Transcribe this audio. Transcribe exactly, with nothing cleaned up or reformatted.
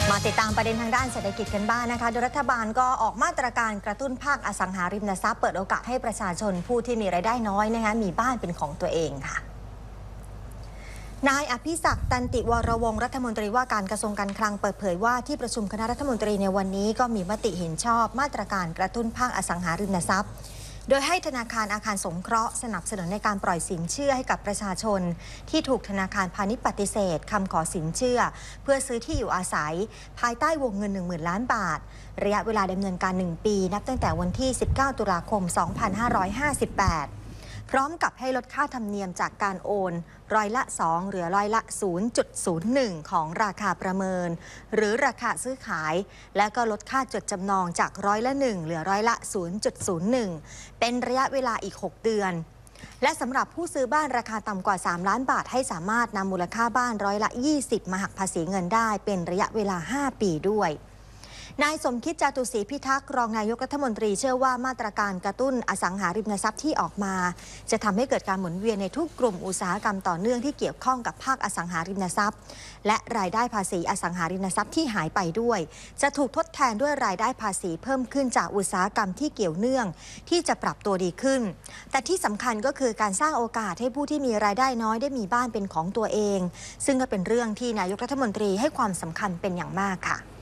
มาติดตามประเด็นทางด้านเศรษฐกิจกันบ้าง นะคะโดยรัฐบาลก็ออกมาตรการกระตุ้นภาคอสังหาริมทรัพย์เปิดโอกาสให้ประชาชนผู้ที่มีรายได้น้อยนะคะมีบ้านเป็นของตัวเองค่ะนายอภิศักดิ์ตันติวรวงศ์รัฐมนตรีว่าการกระทรวงการคลังเปิดเผยว่าที่ประชุมคณะรัฐมนตรีในวันนี้ก็มีมติเห็นชอบมาตรการกระตุ้นภาคอสังหาริมทรัพย์โดยให้ธนาคารอาคารสงเคราะห์สนับสนุนในการปล่อยสินเชื่อให้กับประชาชนที่ถูกธนาคารพาณิชย์ปฏิเสธคำขอสินเชื่อเพื่อซื้อที่อยู่อาศัยภายใต้วงเงิน หนึ่งหมื่น ล้านบาทระยะเวลาดำเนินการหนึ่งปีนับตั้งแต่วันที่สิบเก้าตุลาคมสองพันห้าร้อยห้าสิบแปดพร้อมกับให้ลดค่าธรรมเนียมจากการโอนร้อยละสองเหลือร้อยละ ศูนย์จุดศูนย์หนึ่ง ของราคาประเมินหรือราคาซื้อขายและก็ลดค่าจดจำนองจากร้อยละหนึ่งเหลือร้อยละ ศูนย์จุดศูนย์หนึ่ง เป็นระยะเวลาอีกหกเดือนและสำหรับผู้ซื้อบ้านราคาต่ำกว่าสามล้านบาทให้สามารถนำมูลค่าบ้านร้อยละยี่สิบมาหักภาษีเงินได้เป็นระยะเวลาห้าปีด้วยนายสมคิดจาตุศรีพิทักษ์รองนายกรัฐมนตรีเชื่อว่ามาตรการกระตุ้นอสังหาริมทรัพย์ที่ออกมาจะทำให้เกิดการหมุนเวียนในทุกกลุ่มอุตสาหกรรมต่อเนื่องที่เกี่ยวข้องกับภาคอสังหาริมทรัพย์และรายได้ภาษีอสังหาริมทรัพย์ที่หายไปด้วยจะถูกทดแทนด้วยรายได้ภาษีเพิ่มขึ้นจากอุตสาหกรรมที่เกี่ยวเนื่องที่จะปรับตัวดีขึ้นแต่ที่สำคัญก็คือการสร้างโอกาสให้ผู้ที่มีรายได้น้อยได้มีบ้านเป็นของตัวเองซึ่งก็เป็นเรื่องที่นายกรัฐมนตรีให้ความสำคัญเป็นอย่างมากค่ะ